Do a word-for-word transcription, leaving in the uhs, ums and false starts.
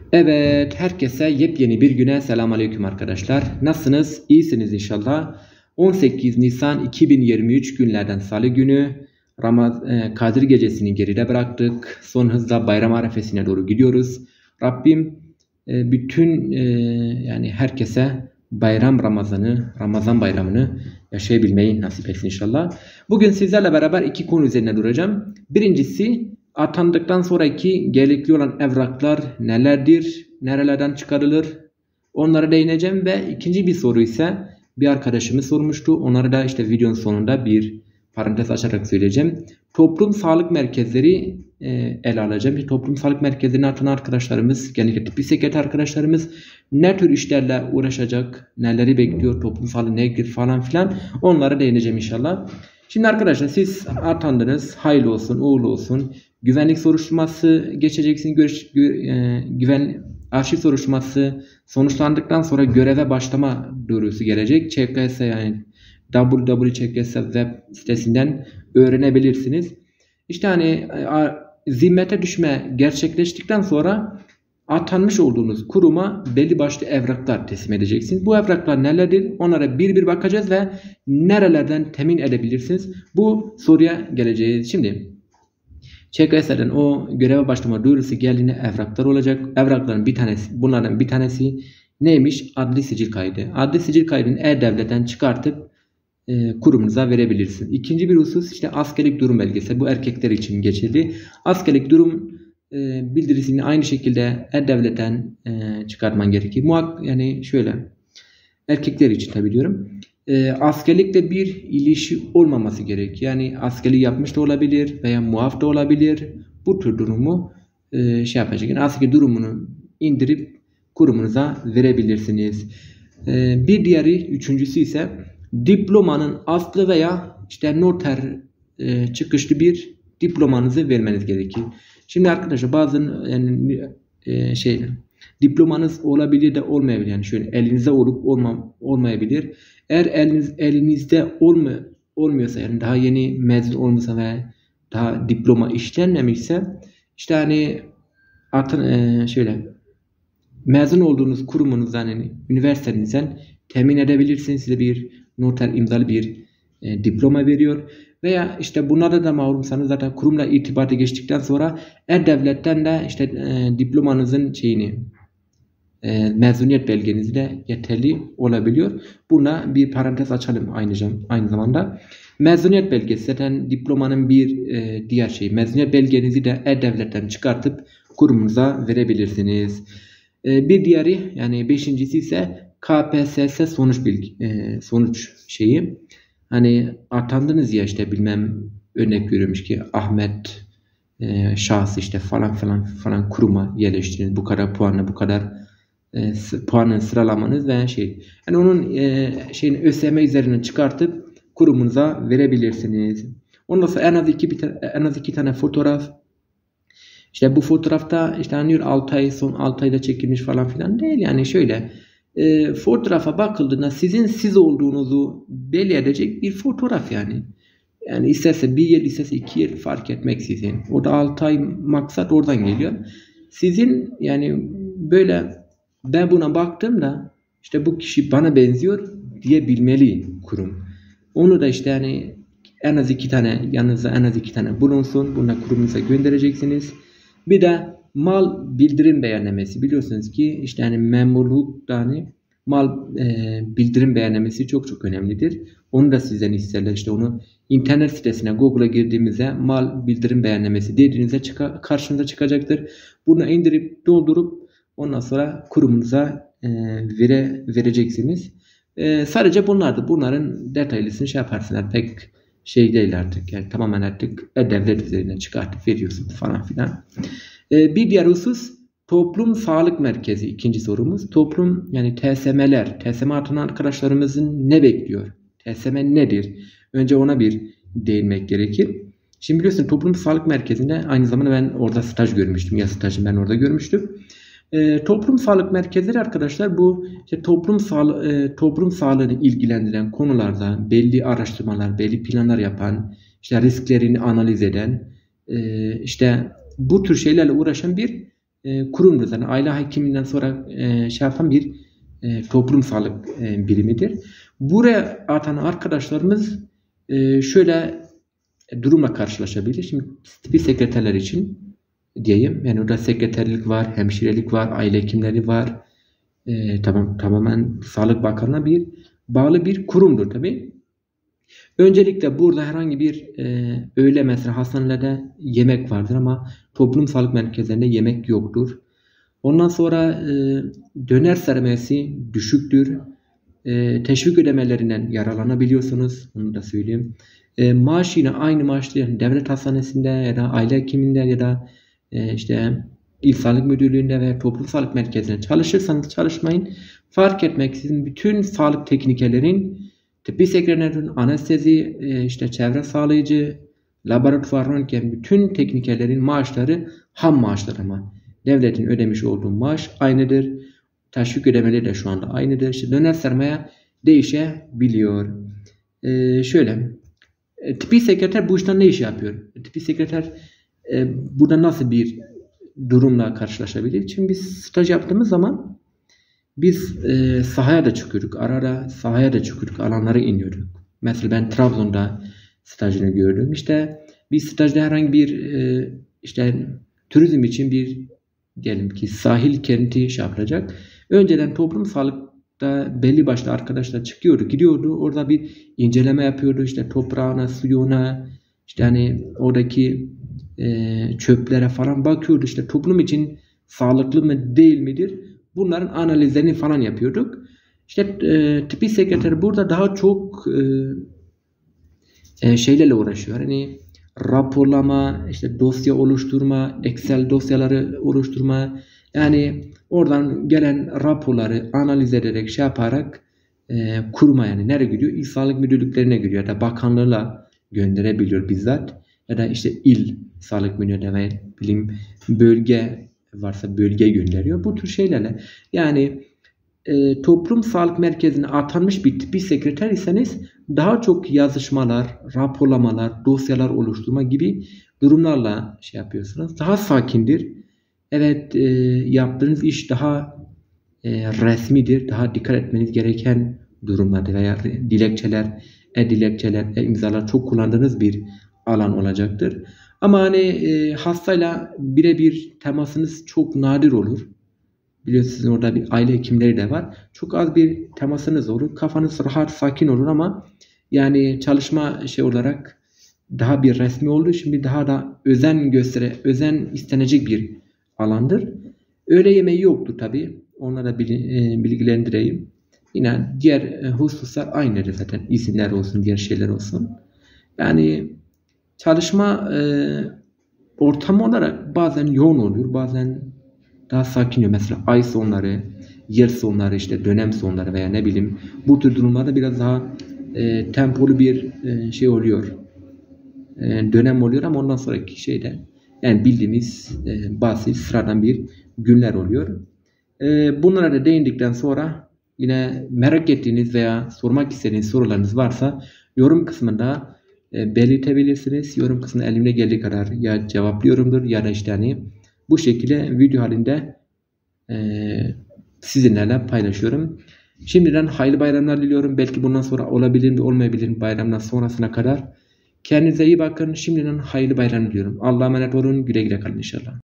Evet, herkese yepyeni bir güne selamünaleyküm arkadaşlar. Nasılsınız? İyisiniz inşallah. on sekiz Nisan iki bin yirmi üç günlerden Salı günü Ramaz e, Kadir Gecesi'ni geride bıraktık. Son hızla bayram arefesine doğru gidiyoruz. Rabbim e, bütün e, yani herkese bayram Ramazan'ı, Ramazan bayramını yaşayabilmeyi nasip etsin inşallah. Bugün sizlerle beraber iki konu üzerine duracağım. Birincisi, atandıktan sonraki gerekli olan evraklar nelerdir, nerelerden çıkarılır, onlara değineceğim ve ikinci bir soru ise bir arkadaşımız sormuştu. Onları da işte videonun sonunda bir parantez açarak söyleyeceğim. Toplum sağlık merkezleri e, ele alacağım. İşte toplum sağlık merkezlerine atanan arkadaşlarımız, genellikle tıbbi sekreter arkadaşlarımız ne tür işlerle uğraşacak, neleri bekliyor, toplum sağlığı nedir falan filan, onlara değineceğim inşallah. Şimdi arkadaşlar, siz atandınız, hayırlı olsun, uğurlu olsun. Güvenlik soruşturması geçeceksiniz. Görüş, gü, e, güven arşiv soruşturması sonuçlandıktan sonra göreve başlama duyurusu gelecek. Ç K S, yani w w w nokta ç k s web sitesinden öğrenebilirsiniz. İşte hani a, zimmete düşme gerçekleştikten sonra atanmış olduğunuz kuruma belli başlı evraklar teslim edeceksiniz. Bu evraklar nelerdir? Onlara bir bir bakacağız ve nerelerden temin edebilirsiniz? Bu soruya geleceğiz. Şimdi Ç K S'den o göreve başlama duyurusu geldiğinde evraklar olacak. Evrakların bir tanesi, bunlardan bir tanesi neymiş? Adli sicil kaydı. Adli sicil kaydını E-Devlet'ten çıkartıp e, kurumunuza verebilirsiniz. İkinci bir husus, işte askerlik durum belgesi. Bu erkekler için geçerli. Askerlik durum e, bildirisini aynı şekilde E-Devlet'ten e, çıkartman gerekir. Muhak, yani şöyle, erkekler için tabi diyorum. E, askerlikle bir ilişki olmaması gerek. Yani askerlik yapmış da olabilir veya muaf da olabilir. Bu tür durumu e, şey yapacak. Yani askeri durumunu indirip kurumunuza verebilirsiniz. E, bir diğeri, üçüncüsü ise diplomanın aslı veya işte noter e, çıkışlı bir diplomanızı vermeniz gerekir. Şimdi arkadaşlar, bazı yani, e, şey diplomanız olabilir de olmayabilir. Yani şöyle elinizde olup olma, olmayabilir. Eğer eliniz, elinizde olma, olmuyorsa, yani daha yeni mezun olmuşsa ve daha diploma işlenmemişse, işte hani artık e, şöyle mezun olduğunuz kurumunuzdan, yani üniversitenizden temin edebilirsiniz. Size bir noter imzalı bir e, diploma veriyor. Veya işte bunlarda da mahrumsanız zaten kurumla irtibata geçtikten sonra E-Devlet'ten de işte e, diplomanızın şeyini, E, mezuniyet belgeniz de yeterli olabiliyor. Buna bir parantez açalım aynı, aynı zamanda. Mezuniyet belgesi zaten diplomanın bir e, diğer şeyi. Mezuniyet belgenizi de E-Devlet'ten çıkartıp kurumunuza verebilirsiniz. E, bir diğeri, yani beşincisi ise K P S S sonuç bilgi, e, sonuç şeyi. Hani atandınız ya, işte bilmem, örnek görüyormuş ki Ahmet e, şahsı işte falan falan falan kuruma yerleştirin. Bu kadar puanla bu kadar E, puanın sıralamanız ve şey, yani onun e, şeyini ÖSYM üzerinden çıkartıp kurumunuza verebilirsiniz. Ondan sonra en az iki bir en az iki tane fotoğraf. İşte bu fotoğrafta işte hani altı ay, son altı ayda çekilmiş falan filan değil. Yani şöyle e, fotoğrafa bakıldığında sizin siz olduğunuzu belli edecek bir fotoğraf yani. Yani isterse bir yıl, isterse iki yıl fark etmeksizin. O da altı ay maksat oradan geliyor. Sizin yani böyle, ben buna baktığımda işte bu kişi bana benziyor diyebilmeli kurum. Onu da işte yani en az iki tane, yanınızda en az iki tane bulunsun. Bunu da kurumunuza göndereceksiniz. Bir de mal bildirim beyannamesi. Biliyorsunuz ki işte yani memurlukta hani mal e, bildirim beyannamesi çok çok önemlidir. Onu da sizden isterler. İşte onu internet sitesine, Google'a girdiğimizde mal bildirim beyannamesi dediğinizde çıka, karşınıza çıkacaktır. Bunu indirip doldurup ondan sonra kurumunuza e, vere, vereceksiniz. E, sadece bunlardı. Bunların detaylısını şey yaparsınlar. Pek şey değil artık. Yani tamamen artık devlet üzerine çıkartıp veriyorsunuz falan filan. E, bir diğer husus toplum sağlık merkezi. İkinci sorumuz. Toplum, yani T S M'ler. T S M atanan arkadaşlarımızın ne bekliyor? T S M nedir? Önce ona bir değinmek gerekir. Şimdi biliyorsun toplum sağlık merkezinde aynı zamanda ben orada staj görmüştüm. Ya stajım ben orada görmüştüm. E, toplum sağlık merkezleri arkadaşlar, bu işte toplum sağlığı e, toplum sağlığını ilgilendiren konularda belli araştırmalar, belli planlar yapan, işte risklerini analiz eden, e, işte bu tür şeylerle uğraşan bir e, kurumdur. Yani aile hekiminden sonra e, şey yapan bir e, toplum sağlık e, birimidir. Buraya atan arkadaşlarımız e, şöyle durumla karşılaşabilir. Şimdi tıbbi sekreterler için diyeyim. Yani orada sekreterlik var, hemşirelik var, aile hekimleri var. E, tamam tamamen Sağlık Bakanlığı'na bir bağlı bir kurumdur tabii. Öncelikle burada herhangi bir e, öğle mesela hastanelerde yemek vardır ama toplum sağlık merkezlerinde yemek yoktur. Ondan sonra e, döner sermayesi düşüktür. E, teşvik ödemelerinden yararlanabiliyorsunuz. Onu da söyleyeyim. E, maaş yine aynı maaşlı yani devlet hastanesinde ya da aile hekiminde ya da e, işte İl Sağlık Müdürlüğü'nde veya toplum sağlık merkezinde çalışırsanız çalışmayın. Fark etmeksizin bütün sağlık teknikerlerin, tıbbi sekreterin, anestezi, işte çevre sağlayıcı, laboratuvar, röntgen bütün teknikerlerin maaşları ham maaşlar ama devletin ödemiş olduğu maaş aynıdır. Teşvik ödemeleri de şu anda aynıdır. İşte döner sermaye değişebiliyor. Ee, şöyle tıbbi sekreter bu işten ne iş yapıyor? Tıbbi sekreter e, burada nasıl bir durumla karşılaşabilir? Şimdi biz staj yaptığımız zaman biz e, sahaya da çıkıyorduk. Ara ara sahaya da çıkıyorduk. Alanlara iniyorduk. Mesela ben Trabzon'da stajını gördüm. İşte bir stajda herhangi bir e, işte turizm için bir diyelim ki sahil kenti şey yapılacak. Önceden toplum sağlıkta belli başlı arkadaşlar çıkıyordu. Gidiyordu. Orada bir inceleme yapıyordu. İşte toprağına, suyuna, işte hani oradaki e, çöplere falan bakıyordu. İşte toplum için sağlıklı mı değil midir? Bunların analizlerini falan yapıyorduk. İşte e, tıbbi sekreter burada daha çok e, e, şeylerle uğraşıyor. Hani raporlama, işte dosya oluşturma, Excel dosyaları oluşturma. Yani oradan gelen raporları analiz ederek şey yaparak e, kurma yani. Nereye gidiyor? İl Sağlık Müdürlüklerine gidiyor ya da bakanlığına gönderebiliyor bizzat. Ya da işte il Sağlık Müdürlüğüne ve bilim bölge varsa bölge gönderiyor. Bu tür şeylerle yani e, toplum sağlık merkezine atanmış bir tıbbi sekreter iseniz daha çok yazışmalar, raporlamalar, dosyalar oluşturma gibi durumlarla şey yapıyorsunuz. Daha sakindir. Evet e, yaptığınız iş daha e, resmidir. Daha dikkat etmeniz gereken durumlarda veya dilekçeler, e-dilekçeler, e-imzalar çok kullandığınız bir alan olacaktır. Ama hani e, hastayla birebir temasınız çok nadir olur. Biliyorsunuz orada bir aile hekimleri de var. Çok az bir temasınız olur. Kafanız rahat, sakin olur ama yani çalışma şey olarak daha bir resmi olduğu için bir daha da özen göstere, özen istenecek bir alandır. Öğle yemeği yoktur tabii. Onlara bilgilendireyim. Yine diğer hususlar aynıdır zaten. İzinler olsun, diğer şeyler olsun. Yani çalışma e, ortamı olarak bazen yoğun oluyor, bazen daha sakin oluyor. Mesela ay sonları, yıl sonları, işte dönem sonları veya ne bileyim bu tür durumlarda biraz daha e, tempolu bir e, şey oluyor. E, dönem oluyor ama ondan sonraki şeyde yani bildiğimiz e, basit sıradan bir günler oluyor. E, bunlara da değindikten sonra yine merak ettiğiniz veya sormak istediğiniz sorularınız varsa yorum kısmında e, belirtebilirsiniz. Yorum kısmına elimde geldiği kadar ya cevaplıyorumdur ya da işte hani bu şekilde video halinde e, sizinlerle paylaşıyorum. Şimdiden hayırlı bayramlar diliyorum. Belki bundan sonra olabilir mi olmayabilir mi bayramdan sonrasına kadar. Kendinize iyi bakın. Şimdiden hayırlı bayram diliyorum. Allah'a emanet olun. Güle güle kalın inşallah.